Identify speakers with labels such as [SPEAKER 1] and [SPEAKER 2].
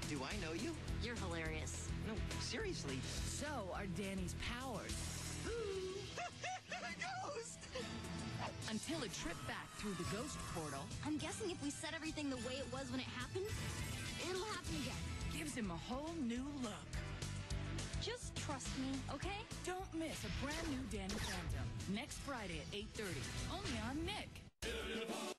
[SPEAKER 1] Do I know you?
[SPEAKER 2] You're hilarious.
[SPEAKER 1] No, seriously.
[SPEAKER 3] So are Danny's powers.
[SPEAKER 1] Ghost!
[SPEAKER 3] Until a trip back through the ghost portal
[SPEAKER 2] I'm guessing if we set everything the way it was when it happened, it'll happen again.
[SPEAKER 3] gives him a whole new look.
[SPEAKER 2] Just trust me, okay?
[SPEAKER 3] Don't miss a brand new Danny Phantom next Friday at 8:30, only on Nick.